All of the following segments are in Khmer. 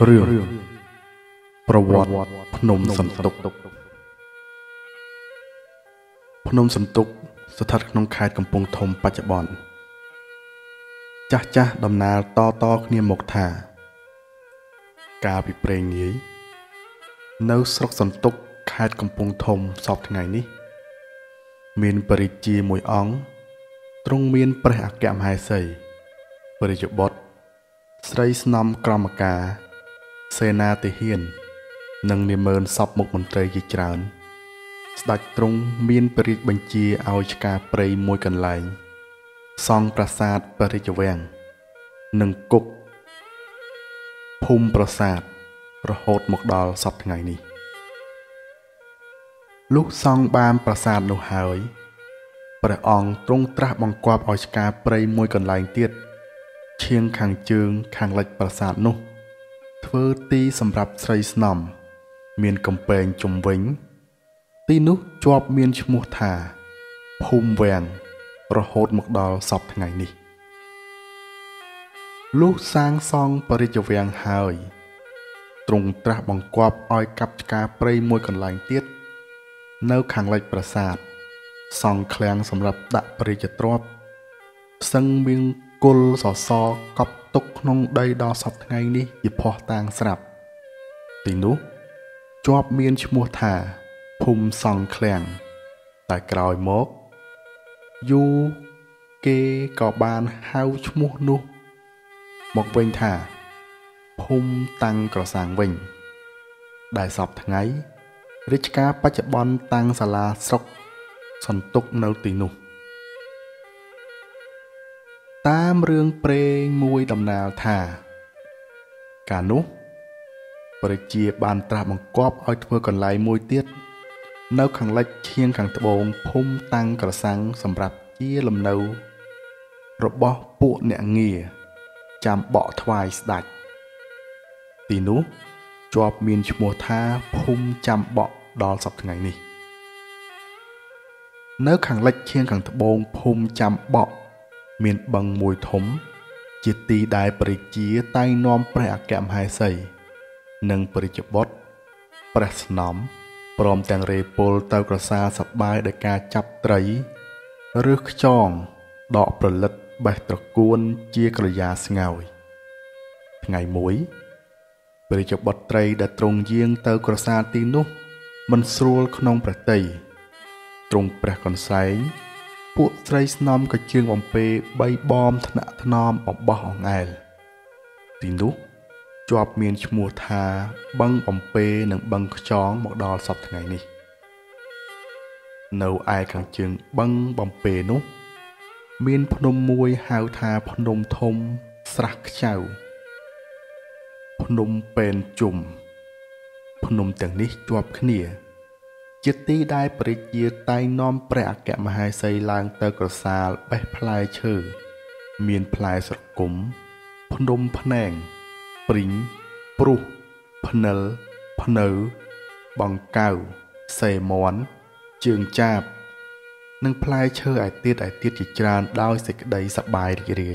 เรื่องประวัติพนมสันตุกพนมสันตุกสถานក្នុងខេត្តកំពង់ធំបច្ចុប្បន្នចាស់ដំណាលតគ្នាមកថាកាលពីព្រេងនាយនៅស្រុកសន្ទុកខេត្តកំពង់ធំសពថ្ងៃនេះមានព្រះរាជាមួយអង្គទ្រង់មានព្រះអគ្គមហេសីព្រះរាជបុត្រស្រីស្នំក្រមការសេនាទាហាននិងនាម៉ឺនសពមុខមន្ត្រីជាច្រើនស្ដេចទ្រង់មានព្រះរាជបញ្ជាឲ្យឆ្ការព្រៃមួយកន្លែងសង់ប្រាសាទព្រះរាជវាំងនិងគុកភូមិប្រាសាទរហូតមកដល់សពថ្ងៃនេះលុះសង់បានប្រាសាទនោះហើយព្រះអង្គទ្រង់ត្រាស់បង្គាប់ឲ្យឆ្ការព្រៃមួយកន្លែងទៀតឈៀងខាងជើងខាងលិចប្រាសាទនោះធ្វើទីសម្រាប់ស្រីស្នំមានកំពែងជុំវិញទីនោះជាប់មានឈ្មោះថាភូមិវាំងរហូតមកដល់សពថ្ងៃនេះលុះសាងសង់ព្រះរាជវាំងហើយទ្រង់ត្រាស់បង្គាប់ឲ្យកាប់ឆ្ការព្រៃមួយកន្លែងទៀតនៅខាងលិចប្រាសាទសង់ឃ្លាំងសម្រាប់ដាក់ព្រះរាជទ្រព្យសឹងមានគុលសសរកប់ទុកក្នុងដីដល់សពថ្ងៃនេះជាភ័ស្តុតាងស្រាប់ទីនោះជាប់មានឈ្មោះថាភូមិសង់ឃ្លាំងតែក្រោយមកយូរគេក៏បានហៅឈ្មោះនោះមកវិញថាភូមិតាំងក្រសាំងវិញដែលសពថ្ងៃរាជការបច្ចុប្បន្នតាំងសាលាស្រុកសន្ទុកនៅទីនោះតាមរឿងព្រេងមួយដំណាលថាកាលនោះព្រះជាបានត្រាស់បង្គាប់ឲ្យធ្វើកន្លែងមួយទៀតនៅខាងលិចឈៀងខាងត្បូងភូមិតាំងក្រសាំងសម្រាប់ជាលំនៅរបស់ពួកអ្នកងារចាំបកថ្វាយស្ដេចទីនោះជាប់មានឈ្មោះថាភូមិចាំបកដល់សពថ្ងៃនេះនៅខាងលិចឈៀងខាងត្បូងភូមិចាំបកមានបឹងមួយធំជាទីដែលព្រះរាជាតែងនាំព្រះអគ្គមហេសីនិងព្រះរាជបុត្រព្រះស្នំព្រមទាំងរេពលទៅក្រសាលសប្បាយដោយការចាប់ត្រីឬខ្យងដកប្រលិតបេះត្រកួនជាក្រយាស្ងោយថ្ងៃមួយព្រះរាជបុត្រីដែលទ្រង់យាងទៅក្រសាលទីនោះមិនស្រួលក្នុងព្រះទ័យទ្រង់ព្រះកន្សែងពួកស្រីស្នំក៏ជើងបំពេបីបំថ្នាក់ថ្នមអំបោះអង្អែលទីនោះជាប់មានឈ្មោះថាបឹងបំពេនិងបឹងខ្យងមកដល់សពថ្ងៃនេះនៅឯខាងជើងបឹងបំពេនោះមានភ្នំមួយហៅថាភ្នំធំស្រះខ្ចៅភ្នំពេនជុំភ្នំទាំងនេះជាប់គ្នាជាទីដែលព្រះរាជាតែងនាំព្រះអគ្គមហេសីឡើងទៅក្រសាលបេះផ្លែឈើមានផ្លែស្រគំភ្នំភ្នែងព្រីងព្រុសភ្និលភ្នៅបង្កៅសេមន់ជើងចាបនិងផ្លែឈើឯទៀតជាច្រើនដោយសេចក្តីសប្បាយរីករាយ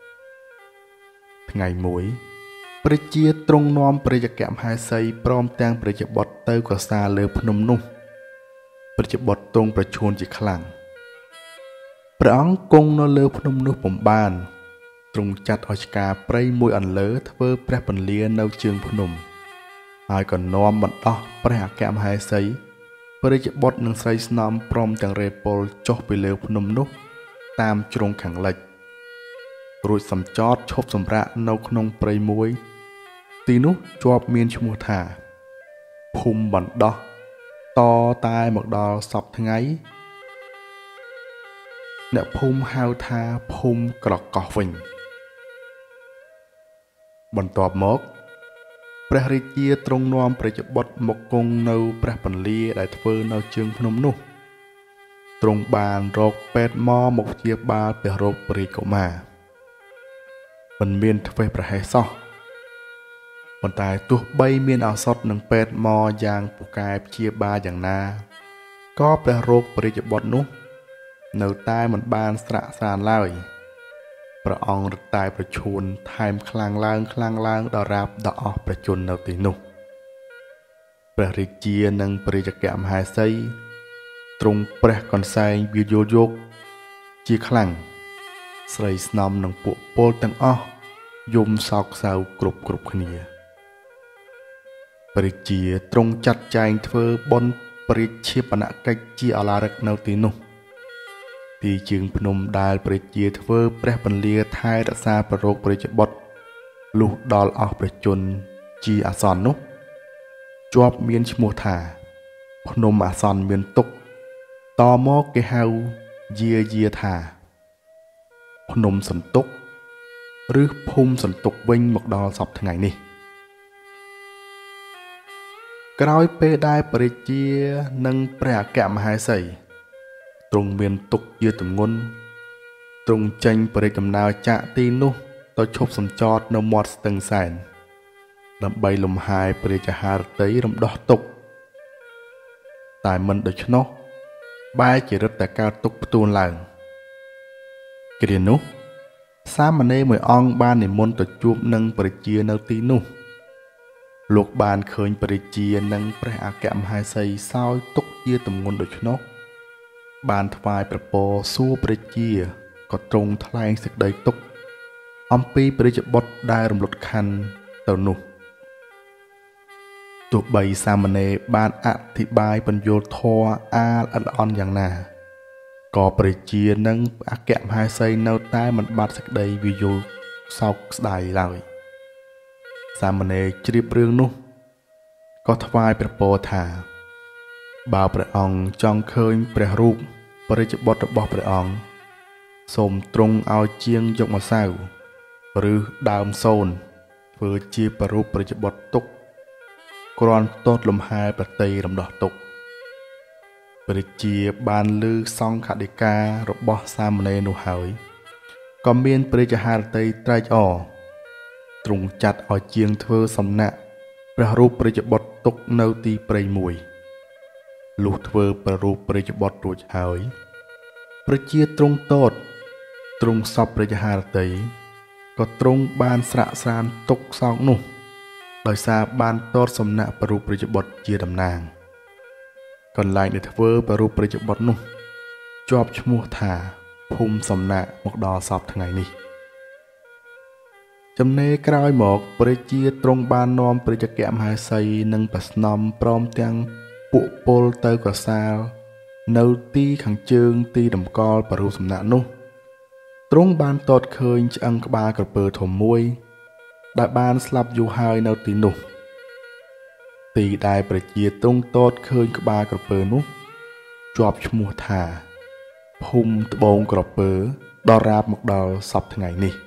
ថ្ងៃមួយព្រះជាទ្រង់នាំព្រះអគ្គមហេសីព្រមទាំងព្រះរាជបុត្រទៅក្រសាលលើភ្នំនោះព្រះរាជបុត្រទ្រង់ប្រឈួនជាខ្លាំងព្រះអង្គគង់នៅលើភ្នំនោះពុំបានទ្រង់ចាត់ឲ្យឆ្ការព្រៃមួយអន្លើធ្វើព្រះពន្លានៅជើងភ្នំហើយក៏នាំបណ្ដោះព្រះអគ្គមហេសីព្រះរាជបុត្រនិងស្រីស្នំព្រមទាំងរេពលចុះពីលើភ្នំនោះតាមជ្រុងខាងលិចរួចសំចតឈប់សម្រាកនៅក្នុងព្រៃមួយទីនោះជាប់មានឈ្មោះថាភូមិបណ្ដោះតតែមកដល់សពថ្ងៃអ្នកភូមិហៅថាភូមិក្រកោះវិញបន្ទាប់មកព្រះរាជាទ្រង់នាំព្រះរាជបុត្រមកគង់នៅព្រះពន្លាដែលធ្វើនៅជើងភ្នំនោះទ្រង់បានរកពេទ្យមកព្យាបាលព្រះរោគព្រះរាជកុមារមិនមានធ្វេសប្រហែសសោះប៉ុន្តែទោះបីមានឱសថនិងពេទ្យមកយ៉ាងពូកែព្យាបាលយ៉ាងណាក៏ព្រះរោគព្រះរាជបុត្រនោះនៅតែមិនបានស្រាកស្រានឡើយព្រះអង្គរត់តែប្រឈួនថែមខ្លាំងឡើងដល់រាបដល់អស់ប្រជជននៅទីនោះព្រះរាជានិងព្រះរាជកមហេសីទ្រង់ព្រះកន្សែងវាយល់យកជាខ្លាំងស្រីស្នំនិងពួកពលទាំងអស់យំសោកសៅគ្រប់គ្នាព្រះរាជាទ្រង់ចាត់ចែងធ្វើបុណ្យព្រះរាជាបនកិច្ចជាអឡារិកនៅទីនោះទីជើងភ្នំដែលព្រះរាជាធ្វើព្រះពន្លាថែរក្សាប្ររោគព្រះរាជបុត្រលុះដល់អស់ព្រះជន្មជាអាសន្ននោះជាប់មានឈ្មោះថាភ្នំអាសន្នមានទុក្ខតមកគេហៅយាថាភ្នំសន្ទុកឬភូមិសន្ទុកវិញមកដល់សពថ្ងៃនេះក្រោយពេលដែលព្រះរាជានិងព្រះអគ្គមហេសីទ្រង់មានទុក្ខជាទម្ងន់ទ្រង់ចេញព្រះរាជដំណើរចាកទីនោះទៅឈប់សំចតនៅមាត់ស្ទឹងសែនដើម្បីលំហែព្រះរាជហឫទ័យរំដោះទុក្ខតែមិនដូច្នោះបែរជារឹតតែកើតទុក្ខផ្ទួនឡើងគ្រានោះសាមណេរមួយអង្គបាននិមន្តទៅជួបនឹងព្រះរាជានៅទីនោះលោកបានឃើញព្រះរាជានិងព្រះអគ្គមហេសីសោយទុក្ខជាទម្ងន់ដូច្នោះបានថ្វាយព្រះពរសួរព្រះរាជាក៏ទ្រង់ថ្លែងសេចក្តីទុក្ខអំពីព្រះរាជបុត្រដែលរំលត់ខន្ធទៅនោះទោះបីសាមណេរបានអធិប្បាយបញ្យល់ធម៌អាលអិតអន់យ៉ាងណាក៏ព្រះរាជានិងអគ្គមហេសីនៅតែមិនបាត់សេចក្តីវាយល់សោកស្ដាយឡើយសាមណេរជ្រាបរឿងនោះក៏ថ្វាយព្រះពរថាបើព្រះអង្គចង់ឃើញព្រះរូបព្រះរាជបុត្ររបស់ព្រះអង្គសូមទ្រង់ឲ្យជាងយកម្សៅឬដើមសូនធ្វើជាប្ររូបព្រះរាជបុត្រទុកគ្រាន់ទតលំហែប្រតិរំដោះទុកព្រះរាជាបានឮសង្ឃដីការបស់សាមណេរនោះហើយក៏មានព្រះរាជហឫទ័យត្រេកអរទ្រង់ចាត់ឲ្យជាងធ្វើសំណាក់ព្រះរូបព្រះរាជបុត្រទុកនៅទីព្រៃមួយលុះធ្វើព្រះរូបព្រះរាជបុត្ររួចហើយព្រះជាទ្រង់តតទ្រង់សពព្រះរាជហឫទ័យក៏ទ្រង់បានស្រាក់ស្រានទុកសោកនោះដោយសារបានតតសំណាក់ព្រះរូបព្រះរាជបុត្រជាតំណាងកន្លែងដែលធ្វើព្រះរូបព្រះរាជបុត្រនោះជាប់ឈ្មោះថាភូមិសំណាក់មកដល់សពថ្ងៃនេះចំណេរក្រោយមកព្រះរាជាទ្រង់បាននាំព្រះរាជកមហេសីនិងប្រស្នំព្រមទាំងពួកពលទៅក្រសាលនៅទីខាងជើងទីតម្កល់ព្រះរូបសំណាក់នោះទ្រង់បានតតឃើញឆ្អឹងក្បាលក្រពើធំមួយដែលបានស្លាប់យូរហើយនៅទីនោះទីដែលព្រះជាទ្រង់តតឃើញក្បាលក្រពើនោះជាប់ឈ្មោះថាភូមិត្បូងក្រពើដល់រាបមកដល់សពថ្ងៃនេះ